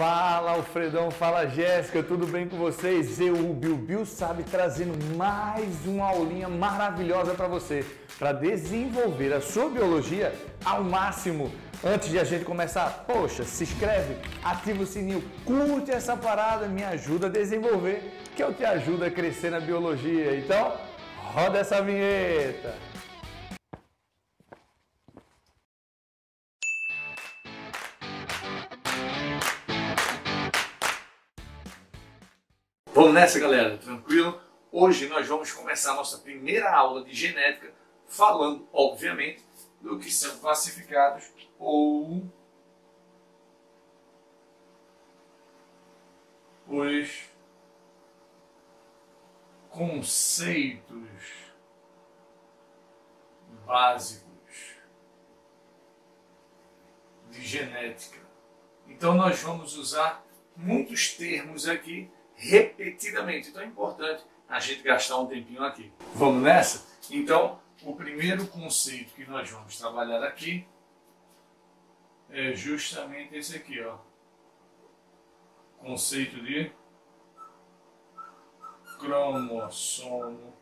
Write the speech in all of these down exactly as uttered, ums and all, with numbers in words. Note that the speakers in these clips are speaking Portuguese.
Fala Alfredão, fala Jéssica, tudo bem com vocês? Eu, o Bill Bill Sabe, trazendo mais uma aulinha maravilhosa para você, para desenvolver a sua biologia ao máximo. Antes de a gente começar, poxa, se inscreve, ativa o sininho, curte essa parada, me ajuda a desenvolver, que eu te ajudo a crescer na biologia. Então, roda essa vinheta! Vamos nessa, galera, tranquilo? Hoje nós vamos começar a nossa primeira aula de genética falando, obviamente, do que são classificados ou os conceitos básicos de genética. Então nós vamos usar muitos termos aqui repetidamente, então é importante a gente gastar um tempinho aqui. Vamos nessa? Então, o primeiro conceito que nós vamos trabalhar aqui é justamente esse aqui, ó. Conceito de cromossomo.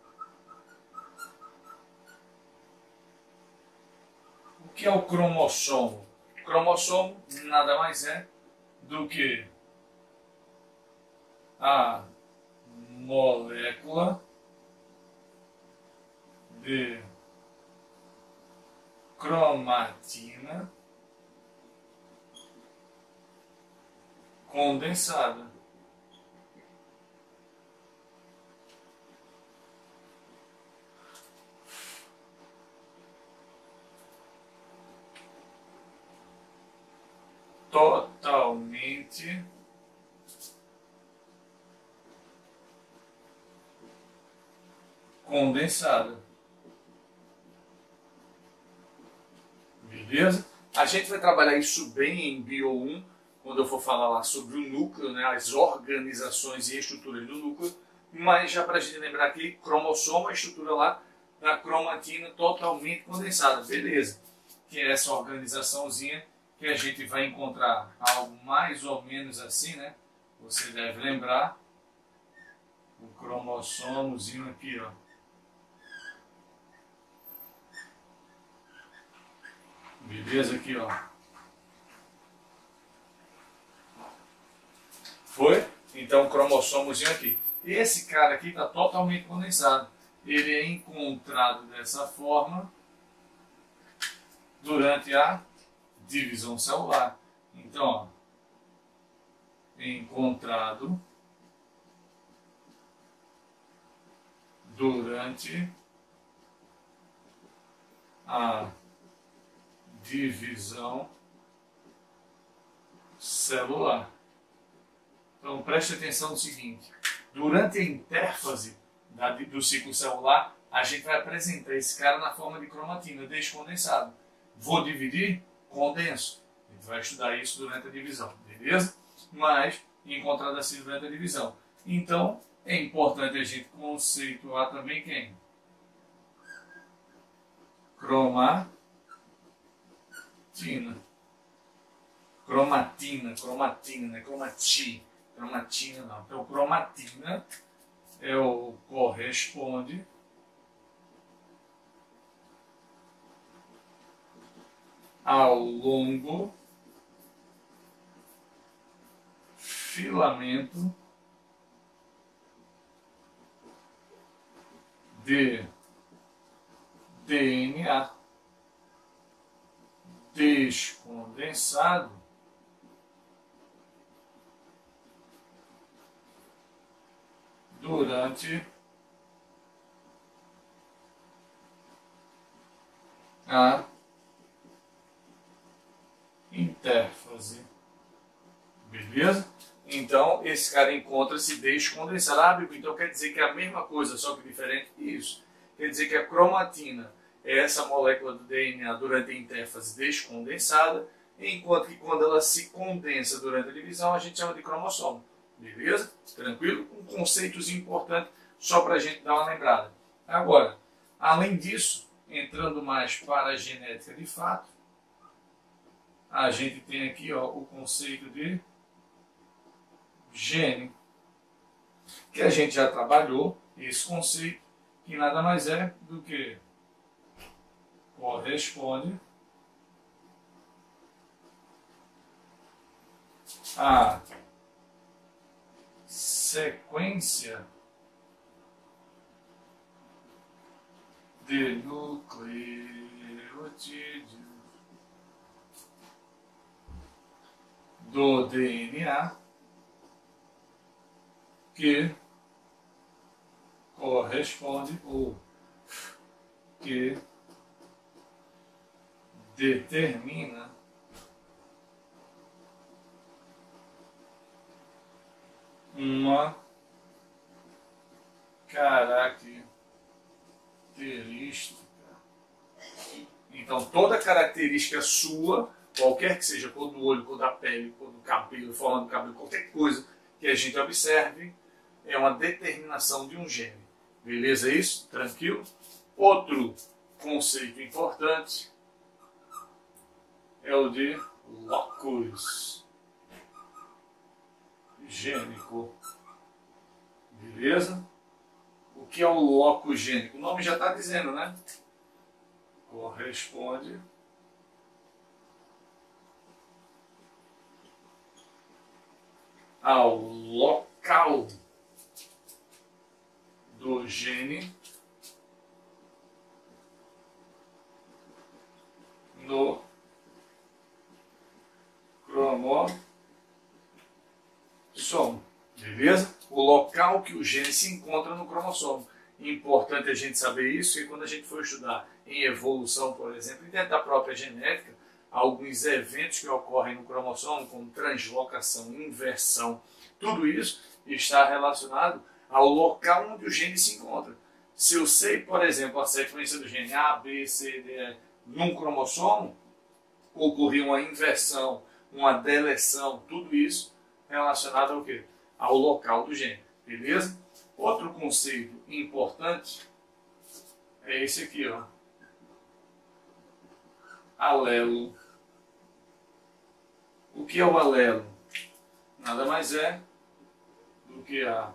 O que é o cromossomo? O cromossomo nada mais é do que a molécula de cromatina condensada. Totalmente condensada. Beleza? A gente vai trabalhar isso bem em Bio um, quando eu for falar lá sobre o núcleo, né, as organizações e estruturas do núcleo, mas já para a gente lembrar aqui, cromossomo, a estrutura lá da cromatina totalmente condensada. Beleza? Que é essa organizaçãozinha que a gente vai encontrar algo mais ou menos assim, né? Você deve lembrar o cromossomozinho aqui, ó. Beleza? Aqui, ó. Foi? Então, o cromossomozinho aqui. Esse cara aqui está totalmente condensado. Ele é encontrado dessa forma durante a divisão celular. Então, ó, encontrado durante a divisão celular. Então preste atenção no seguinte: durante a intérfase da, do ciclo celular, a gente vai apresentar esse cara na forma de cromatina, descondensado. Vou dividir? Condenso. A gente vai estudar isso durante a divisão, beleza? Mas encontrado assim durante a divisão. Então é importante a gente conceituar também quem? Cromatina. Cromatina, cromatina, né? Cromati. Cromatina não. Então, cromatina é o corresponde ao longo filamento de D N A descondensado durante a intérfase. Beleza? Então, esse cara encontra-se descondensado. Ah, Bico, então quer dizer que é a mesma coisa, só que diferente? Isso. Quer dizer que a cromatina é essa molécula do D N A durante a intérfase descondensada, enquanto que quando ela se condensa durante a divisão, a gente chama de cromossomo. Beleza? Tranquilo? Um conceito importante só para a gente dar uma lembrada. Agora, além disso, entrando mais para a genética de fato, a gente tem aqui ó, o conceito de gene, que a gente já trabalhou esse conceito, que nada mais é do que corresponde a sequência de nucleotídeos do D N A que corresponde ou que determina uma característica. Então, toda característica sua, qualquer que seja, cor do olho, cor da pele, cor do cabelo, forma do cabelo, qualquer coisa que a gente observe, é uma determinação de um gene. Beleza isso? Tranquilo? Outro conceito importante é o de locus gênico. Beleza? O que é o locus gênico? O nome já está dizendo, né? Corresponde ao local do gene no cromossomo. Beleza? O local que o gene se encontra no cromossomo. Importante a gente saber isso, e quando a gente for estudar em evolução, por exemplo, e dentro da própria genética, alguns eventos que ocorrem no cromossomo, como translocação, inversão, tudo isso está relacionado ao local onde o gene se encontra. Se eu sei, por exemplo, a sequência do gene A, B, C, D, E num cromossomo, ocorreu uma inversão, uma deleção, tudo isso relacionado ao quê? Ao local do gene. Beleza? Outro conceito importante é esse aqui, ó. Alelo. O que é o alelo? Nada mais é do que a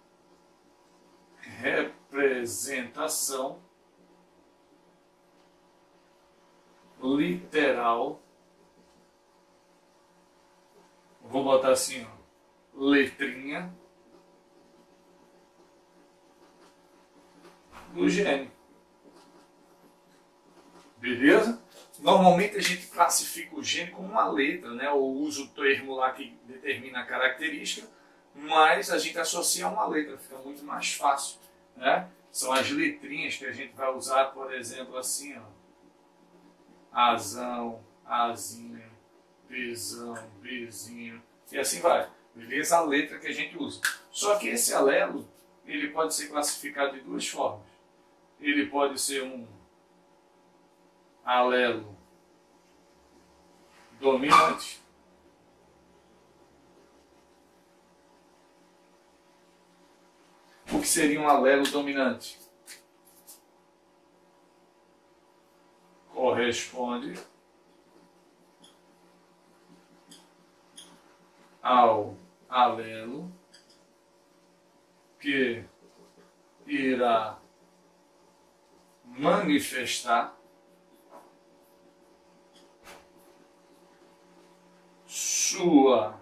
representação literal, vou botar assim, ó, letrinha do gene. Beleza? Normalmente a gente classifica o gene como uma letra, né? Ou usa o termo lá que determina a característica, mas a gente associa a uma letra, fica muito mais fácil, né? São as letrinhas que a gente vai usar, por exemplo, assim, ó. Azão, Azinha, Bzão, Bzinho, e assim vai. Beleza? A letra que a gente usa. Só que esse alelo, ele pode ser classificado de duas formas. Ele pode ser um alelo dominante. O que seria um alelo dominante? Corresponde ao alelo que irá manifestar sua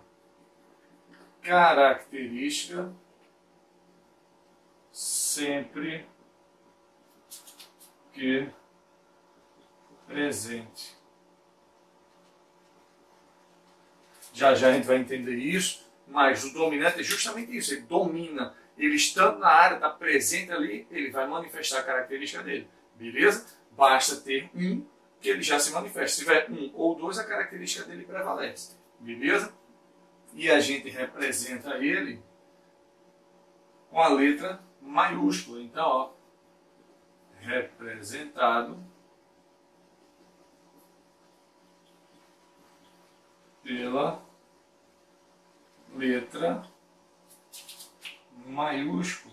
característica sempre que presente. Já já a gente vai entender isso, mas o dominante é justamente isso, ele domina. Ele estando na área, está presente ali, ele vai manifestar a característica dele. Beleza? Basta ter um que ele já se manifesta. Se tiver um ou dois, a característica dele prevalece. Beleza? E a gente representa ele com a letra maiúscula. Então, ó, representado pela letra maiúscula.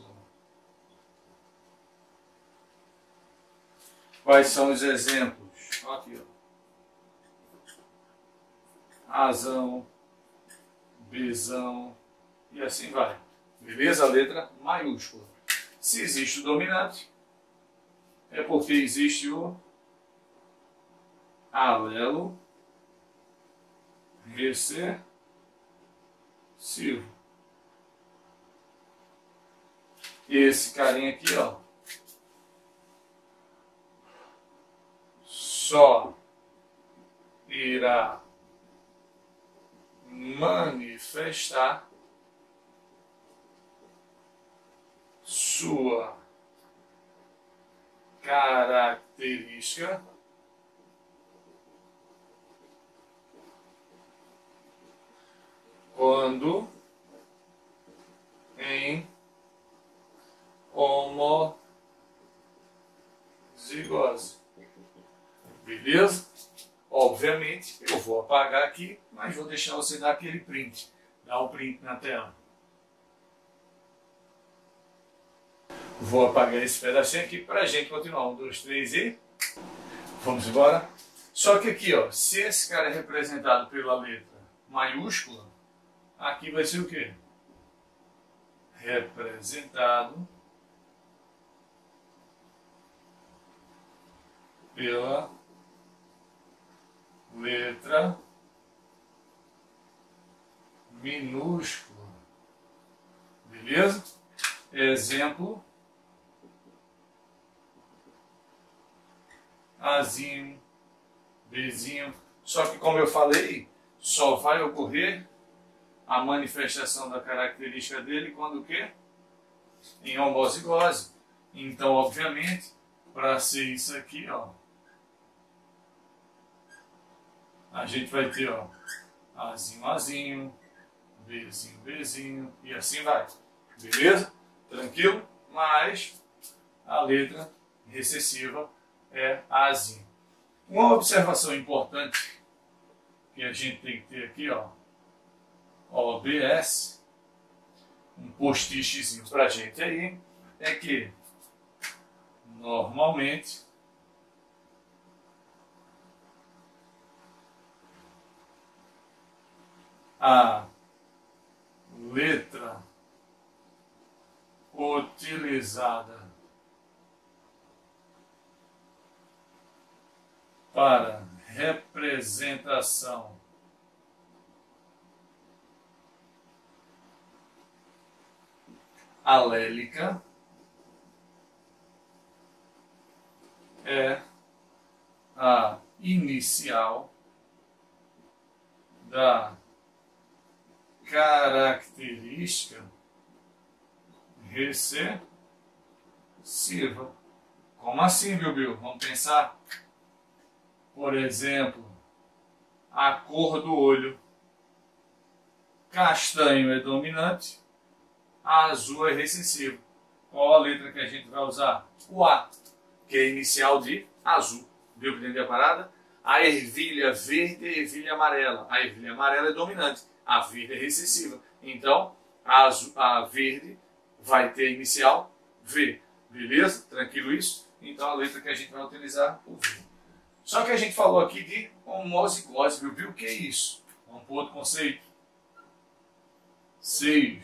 Quais são os exemplos? Aqui, ó. Azão, Bzão, e assim vai. Beleza? A letra maiúscula. Se existe o dominante, é porque existe o alelo recessivo. E esse carinha aqui, ó, só irá manifestar sua característica quando em homozigose. Beleza? Obviamente, eu vou apagar aqui, mas vou deixar você dar aquele print. Dá o print na tela. Vou apagar esse pedacinho aqui para a gente continuar. Um, dois, três e... Vamos embora? Só que aqui, ó, se esse cara é representado pela letra maiúscula, aqui vai ser o quê? Representado pela letra minúscula. Beleza? Exemplo: Azinho, Bzinho. Só que, como eu falei, só vai ocorrer a manifestação da característica dele quando o quê? Em homozigose. Então, obviamente, para ser isso aqui, ó, a gente vai ter, ó, Azinho, Azinho, Bzinho, Bzinho, e assim vai. Beleza? Tranquilo? Mas a letra recessiva é Azinho. Uma observação importante que a gente tem que ter aqui, ó, O B S, um post-itzinho pra gente aí, é que normalmente a letra utilizada para representação alélica é a inicial da característica recessiva. Como assim, viu, Bill? Vamos pensar. Por exemplo, a cor do olho. Castanho é dominante, azul é recessivo. Qual a letra que a gente vai usar? O A, que é inicial de azul. Viu que entendeu a parada? A ervilha verde é ervilha amarela. A ervilha amarela é dominante. A verde é recessiva. Então, a, azul, a verde vai ter inicial V. Beleza? Tranquilo isso? Então, a letra que a gente vai utilizar, o V. Só que a gente falou aqui de homozigose, viu? Viu o que é isso? Vamos para outro conceito. seis.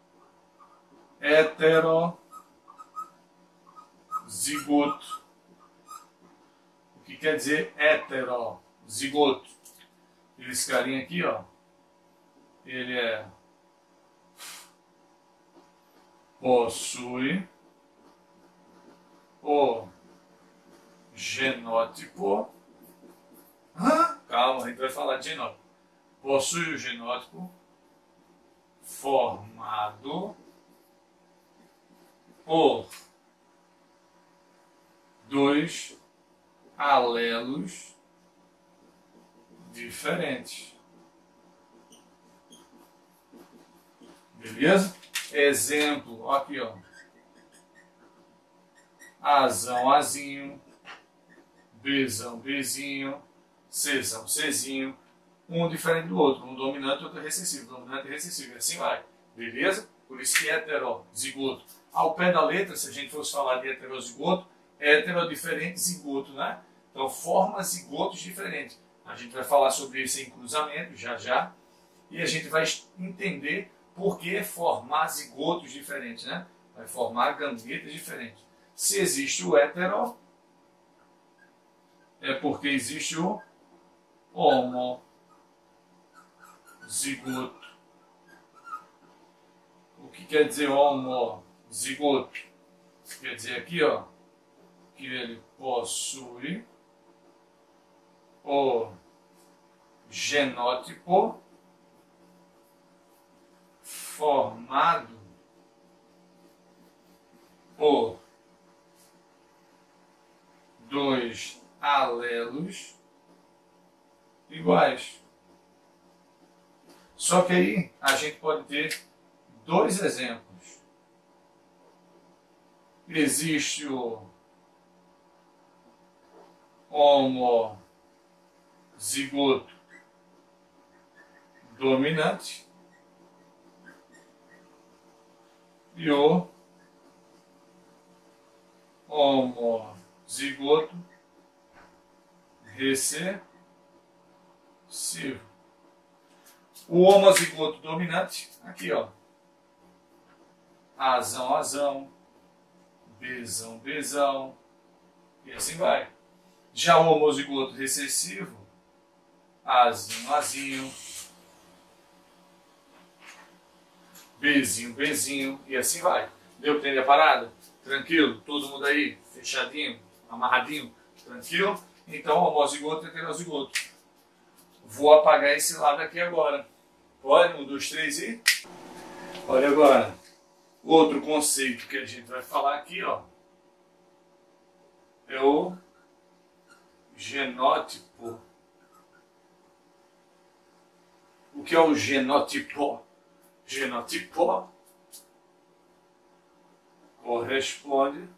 Heterozigoto. O que quer dizer heterozigoto? Esse carinha aqui, ó, ele é possui o genótipo. Hã? Calma, a gente vai falar de genótipo. Possui o genótipo formado por dois alelos diferentes. Beleza? Exemplo, aqui, ó. Azão, Azinho, Bzão, Bzinho, Czão, Czinho. Um diferente do outro, um dominante e outro recessivo, dominante e recessivo, e assim vai. Beleza? Por isso que é heterozigoto. Ao pé da letra, se a gente fosse falar de heterozigoto, hétero é diferente, zigoto, né? Então forma zigotos diferentes. A gente vai falar sobre esse em cruzamento já já, e a gente vai entender porque formar zigotos diferentes, né? Vai formar gametas diferentes. Se existe o hetero, é porque existe o homozigoto. O que quer dizer homozigoto? Quer dizer aqui, ó, que ele possui o genótipo formado por dois alelos iguais. Só que aí a gente pode ter dois exemplos. Existe o homozigoto dominante e o homozigoto recessivo. O homozigoto dominante, aqui ó, Azão, azão, Bzão, Bzão, e assim vai. Já o homozigoto recessivo, Azinho, Azinho, Bzinho, Bzinho, e assim vai. Deu para entender a parada? Tranquilo? Todo mundo aí? Fechadinho? Amarradinho? Tranquilo? Então, homozigoto e heterozigoto. Vou apagar esse lado aqui agora. Pode? Um, dois, três e... Olha agora. Outro conceito que a gente vai falar aqui, ó, é o genótipo. O que é o genótipo? Genótipo corresponde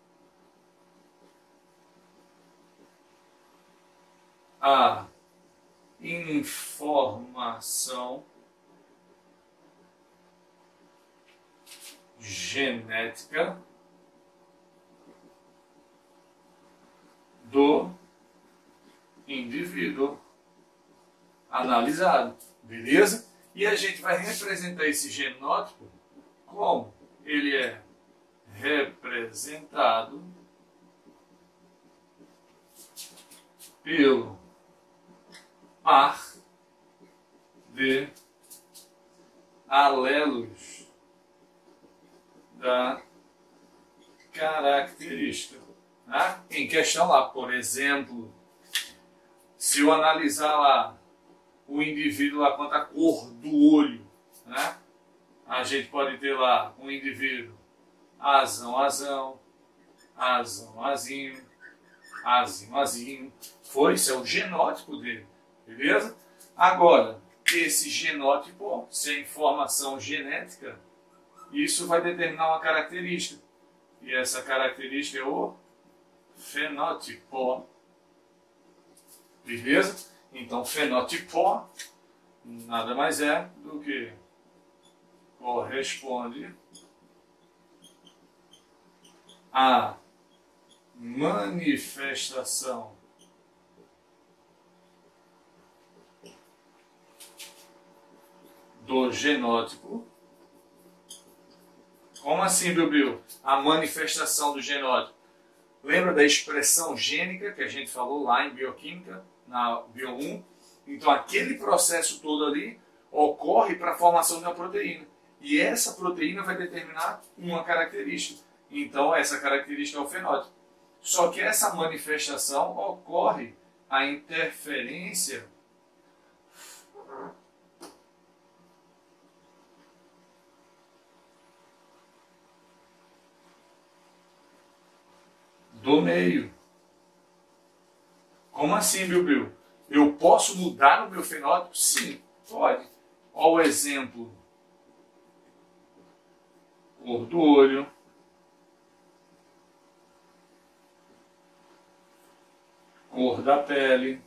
à informação genética do indivíduo analisado, beleza? E a gente vai representar esse genótipo como ele é representado pelo par de alelos da característica, né? Em questão lá, por exemplo, se eu analisar lá o indivíduo lá quanto à cor do olho, né? A gente pode ter lá um indivíduo azão, azão, azão, azinho, azinho, azinho. Foi, isso é o genótipo dele, beleza? Agora, esse genótipo, se é informação genética, isso vai determinar uma característica. E essa característica é o fenótipo. Beleza? Então, fenótipo nada mais é do que corresponde à manifestação do genótipo. Como assim, Bilbil? A manifestação do genótipo. Lembra da expressão gênica que a gente falou lá em bioquímica, na bio um? Então, aquele processo todo ali ocorre para a formação de uma proteína. E essa proteína vai determinar uma característica. Então, essa característica é o fenótipo. Só que essa manifestação ocorre a interferência do meio. Como assim, Bilbil? Eu posso mudar o meu fenótipo? Sim, pode. Olha o exemplo. Cor do olho. Cor da pele.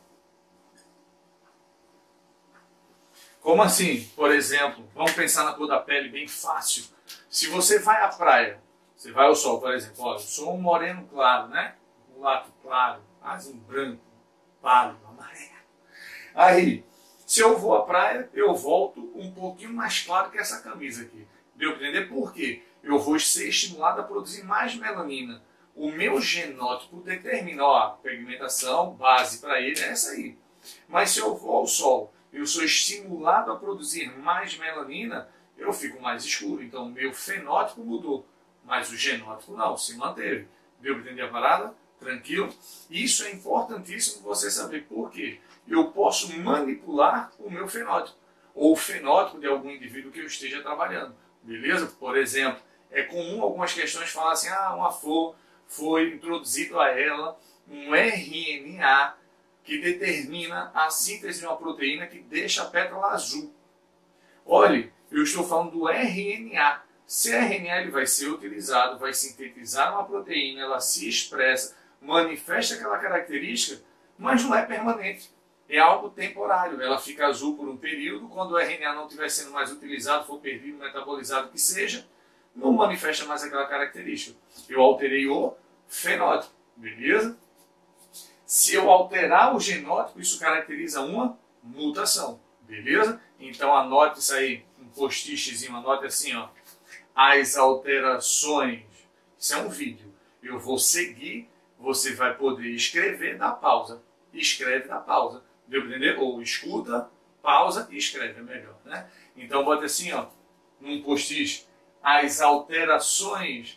Como assim? Por exemplo, vamos pensar na cor da pele bem fácil. Se você vai à praia, você vai ao sol, por exemplo, olha, eu sou um moreno claro, né? Mulato claro, quase um branco, pálido, amarelo. Aí, Se eu vou à praia, eu volto um pouquinho mais claro que essa camisa aqui. Deu para entender por quê? Eu vou ser estimulado a produzir mais melanina. O meu genótipo determina, ó, a pigmentação base para ele é essa aí. Mas se eu vou ao sol, eu sou estimulado a produzir mais melanina, eu fico mais escuro. Então o meu fenótipo mudou, mas o genótipo não, se manteve. Deu para entender a parada? Tranquilo? Isso é importantíssimo você saber por quê. Eu posso manipular o meu fenótipo, ou o fenótipo de algum indivíduo que eu esteja trabalhando. Beleza? Por exemplo, é comum algumas questões falar assim, ah, uma flor foi introduzido a ela um R N A que determina a síntese de uma proteína que deixa a pétala azul. Olhe, eu estou falando do R N A. Esse R N A ele vai ser utilizado, vai sintetizar uma proteína, ela se expressa, manifesta aquela característica, mas não é permanente. É algo temporário. Ela fica azul por um período, quando o R N A não estiver sendo mais utilizado, for perdido, metabolizado, que seja, não manifesta mais aquela característica. Eu alterei o fenótipo, beleza? Se eu alterar o genótipo, isso caracteriza uma mutação, beleza? Então anote isso aí, um post-itzinho, anote assim, ó. As alterações, isso é um vídeo. Eu vou seguir, você vai poder escrever, dá pausa. Escreve, dá pausa. Deu para entender? Ou escuta, pausa e escreve, é melhor, né? Então bota assim, ó, num post-it, as alterações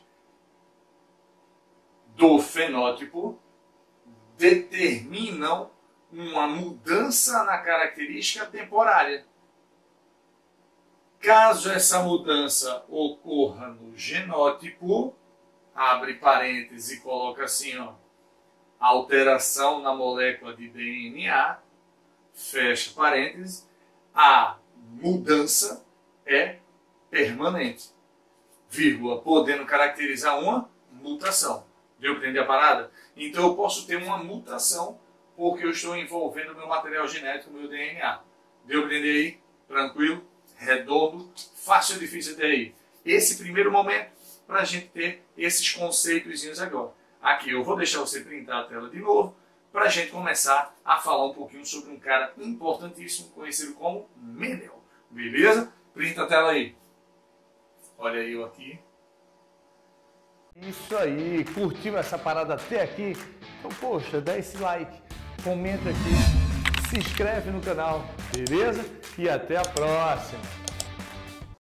do fenótipo determinam uma mudança na característica temporária. Caso essa mudança ocorra no genótipo, abre parênteses e coloca assim, ó, alteração na molécula de D N A, fecha parênteses, a mudança é permanente, vírgula, podendo caracterizar uma mutação. Deu para entender a parada? Então eu posso ter uma mutação porque eu estou envolvendo meu material genético, meu D N A. Deu para entender aí? Tranquilo? Redondo? Fácil ou difícil até aí? Esse primeiro momento para a gente ter esses conceitos agora. Aqui eu vou deixar você printar a tela de novo para a gente começar a falar um pouquinho sobre um cara importantíssimo conhecido como Mendel. Beleza? Printa a tela aí. Olha eu aqui. Isso aí, curtiu essa parada até aqui? Então, poxa, dá esse like, comenta aqui, se inscreve no canal, beleza? E até a próxima!